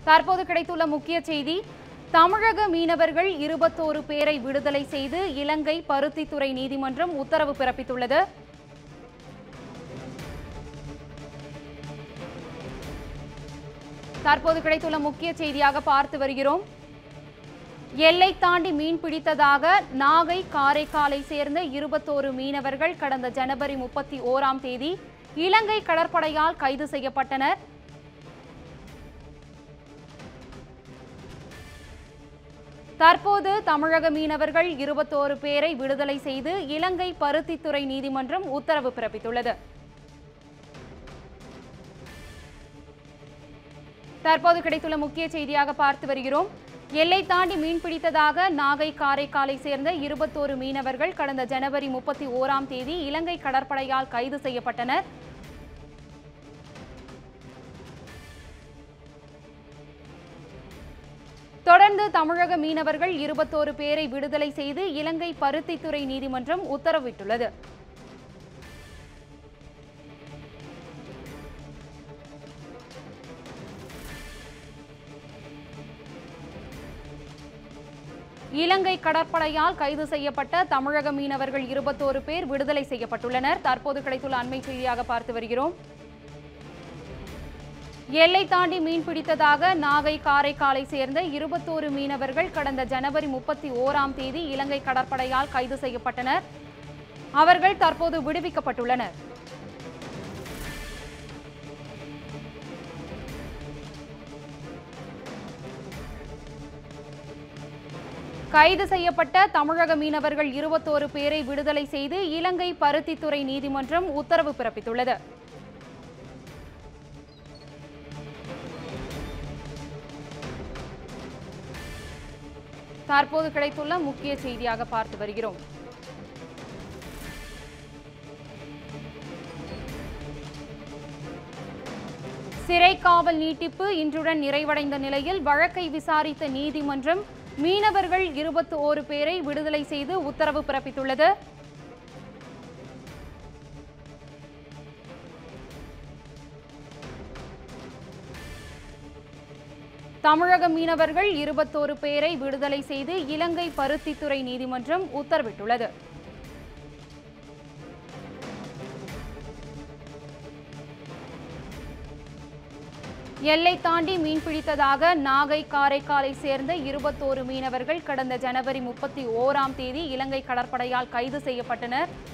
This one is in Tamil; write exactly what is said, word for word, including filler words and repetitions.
தற்போது கிடைத்துள்ள முக்கிய செய்தி, தமிழக மீனவர்கள் இருபத்தோரு பேரை விடுதலை செய்து இலங்கை பருத்தித்துறை நீதிமன்றம் உத்தரவு பிறப்பித்துள்ளது. தற்போது கிடைத்துள்ள முக்கிய செய்தியாக பார்த்து வருகிறோம். எல்லை தாண்டி மீன் பிடித்ததாக நாகை, காரைக்காலை சேர்ந்த இருபத்தோரு மீனவர்கள் கடந்த ஜனவரி முப்பத்தி ஓராம் தேதி இலங்கை கடற்படையால் கைது செய்யப்பட்டனர். தற்போது தமிழக மீனவர்கள் இருபத்தோரு பேரை விடுதலை செய்து இலங்கை பருத்தித்துறை நீதிமன்றம் உத்தரவு பிறப்பித்துள்ளது. தற்போது கிடைத்துள்ள முக்கிய செய்தியாக பார்த்து வருகிறோம். எல்லை தாண்டி மீன் பிடித்ததாக நாகை, காரைக்காலை சேர்ந்த இருபத்தோரு மீனவர்கள் கடந்த ஜனவரி முப்பத்தி ஓராம் தேதி இலங்கை கடற்படையால் கைது செய்யப்பட்டனர். தொடர்ந்து தமிழக மீனவர்கள் இருபத்தோரு பேரை விடுதலை செய்து இலங்கை பருத்தித்துறை நீதிமன்றம் உத்தரவிட்டுள்ளது. இலங்கை கடற்படையால் கைது செய்யப்பட்ட தமிழக மீனவர்கள் இருபத்தோரு பேர் விடுதலை செய்யப்பட்டுள்ளனர். தற்போது கிடைத்துள்ள அண்மை செய்தியாக பார்த்து வருகிறோம். எல்லை தாண்டி மீன் பிடித்ததாக நாகை, காரைக்காலை சேர்ந்த இருபத்தோரு மீனவர்கள் கடந்த ஜனவரி முப்பத்தி ஓராம் தேதி இலங்கை கடற்படையால் கைது செய்யப்பட்டனர். அவர்கள் தற்போது விடுவிக்கப்பட்டுள்ளனர். கைது செய்யப்பட்ட தமிழக மீனவர்கள் இருபத்தோரு பேரை விடுதலை செய்து இலங்கை பருத்தித்துறை நீதிமன்றம் உத்தரவு பிறப்பித்துள்ளது. தற்போது கிடைத்துள்ள முக்கிய செய்தியாக பார்த்து வருகிறோம். சிறை காவல் நீட்டிப்பு இன்றுடன் நிறைவடைந்த நிலையில் வழக்கை விசாரித்த நீதிமன்றம் மீனவர்கள் இருபத்தி ஓரு பேரை விடுதலை செய்து உத்தரவு பிறப்பித்துள்ளது. தமிழக மீனவர்கள் இருபத்தோரு பேரை விடுதலை செய்து இலங்கை பருத்தித்துறை நீதிமன்றம் உத்தரவிட்டுள்ளது. எல்லை தாண்டி மீன் பிடித்ததாக நாகை, காரைக்காலை சேர்ந்த இருபத்தோரு மீனவர்கள் கடந்த ஜனவரி முப்பத்தி ஓராம் தேதி இலங்கை கடற்படையால் கைது செய்யப்பட்டனர்.